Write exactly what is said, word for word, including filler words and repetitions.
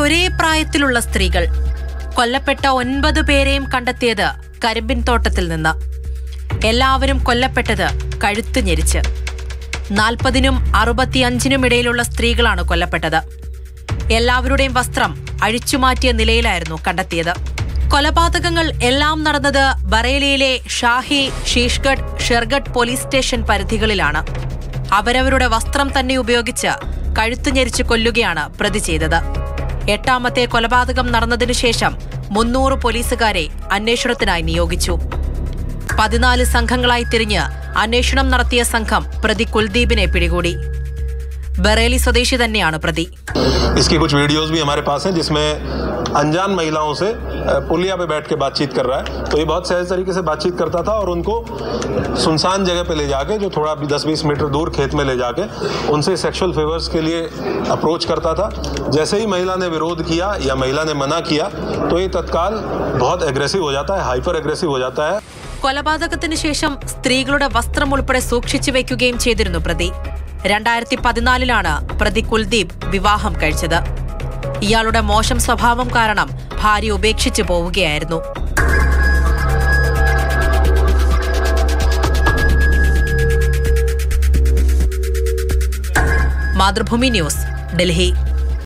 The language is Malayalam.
ഒരേ പ്രായത്തിലുള്ള സ്ത്രീകൾ. കൊല്ലപ്പെട്ട ഒൻപത് പേരെയും കണ്ടെത്തിയത് കരിമ്പിൻ തോട്ടത്തിൽ നിന്ന്. എല്ലാവരും കൊല്ലപ്പെട്ടത് കഴുത്ത് ഞെരിച്ച്. നാൽപ്പതിനും അറുപത്തിയഞ്ചിനും ഇടയിലുള്ള സ്ത്രീകളാണ് കൊല്ലപ്പെട്ടത്. എല്ലാവരുടെയും വസ്ത്രം അഴിച്ചുമാറ്റിയ നിലയിലായിരുന്നു കണ്ടെത്തിയത്. കൊലപാതകങ്ങൾ എല്ലാം നടന്നത് ബറേലിയിലെ ഷാഹി, ശീഷ്ഗഡ്, ഷെർഗഡ് പോലീസ് സ്റ്റേഷൻ പരിധികളിലാണ്. അവരവരുടെ വസ്ത്രം തന്നെ ഉപയോഗിച്ച് കഴുത്തു ഞെരിച്ച് കൊല്ലുകയാണ് പ്രതി ചെയ്തത്. എട്ടാമത്തെ കൊലപാതകം നടന്നതിനു ശേഷം മുന്നൂറ് പോലീസുകാരെ അന്വേഷണത്തിനായി നിയോഗിച്ചു. പതിനാല് സംഘങ്ങളായി തിരിഞ്ഞ് അന്വേഷണം നടത്തിയ സംഘം പ്രതി കുൽദീപിനെ പിടികൂടി. बरेली स्वदेशी तन्नेयानु प्रति. इसकी कुछ वीडियोस भी हमारे पास हैं जिसमें अनजान महिलाओं से पुलिया पे बैठ के बातचीत कर रहा है. तो ये बहुत सहज तरीके से बातचीत करता था और उनको सुनसान जगह पे ले जाके, जो थोड़ा दस बीस मीटर दूर खेत में ले जाके उनसे सेक्सुअल फेवर्स के लिए अप्रोच करता था. जैसे ही महिला ने विरोध किया या महिला ने मना किया तो ये तत्काल बहुत एग्रेसिव हो जाता है, हाइपर एग्रेसिव हो जाता है. കൊലപാതകത്തിന് ശേഷം സ്ത്രീകളുടെ വസ്ത്രം ഉൾപ്പെടെ സൂക്ഷിച്ചു വെക്കുകയും ചെയ്തിരുന്നു പ്രതി. രണ്ടായിരത്തി പതിനാലിലാണ് പ്രതി കുൽദീപ് വിവാഹം കഴിച്ചത്. ഇയാളുടെ മോശം സ്വഭാവം കാരണം ഭാര്യ ഉപേക്ഷിച്ചു പോവുകയായിരുന്നു. മാതൃഭൂമി ന്യൂസ്, ഡൽഹി.